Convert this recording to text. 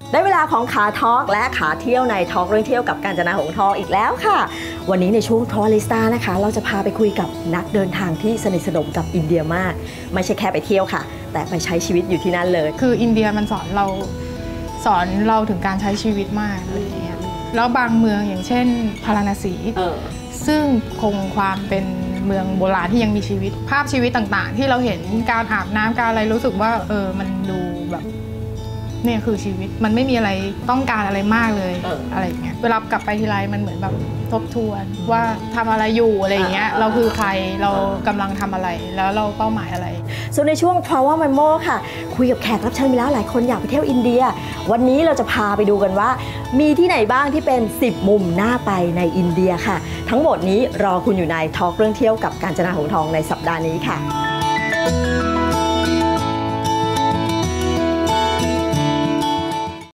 ได้เวลาของขาทอล์กและขาเที่ยวในทอล์กเรื่องเที่ยวกับกาญจนาหงส์ทองอีกแล้วค่ะวันนี้ในช่วงทัวร์ลิสต้านะคะเราจะพาไปคุยกับนักเดินทางที่สนิทสนมกับอินเดียมากไม่ใช่แค่ไปเที่ยวค่ะแต่ไปใช้ชีวิตอยู่ที่นั่นเลยคืออินเดียมันสอนเราถึงการใช้ชีวิตมากอะไรอย่างเงี้ยแล้วบางเมืองอย่างเช่นพาราณสีซึ่งคงความเป็นเมืองโบราณที่ยังมีชีวิตภาพชีวิตต่างๆที่เราเห็นการอาบน้ำการอะไรรู้สึกว่ามันดูแบบเนี่ยคือชีวิตมันไม่มีอะไรต้องการอะไรมากเลยอะไรอย่างเงี้ยเวลากลับไปทีไรมันเหมือนแบบทบทวนว่าทำอะไรอยู่อะไรอย่างเงี้ยเราคือใครเรากำลังทำอะไรแล้วเราเป้าหมายอะไรส่วนในช่วง Travel Memo ค่ะคุยกับแขกรับเชิญไปแล้วหลายคนอยากไปเที่ยวอินเดียวันนี้เราจะพาไปดูกันว่ามีที่ไหนบ้างที่เป็น10มุมน่าไปในอินเดียค่ะทั้งหมดนี้รอคุณอยู่ในทอล์กเรื่องเที่ยวกับกาญจนาหงส์ทองในสัปดาห์นี้ค่ะ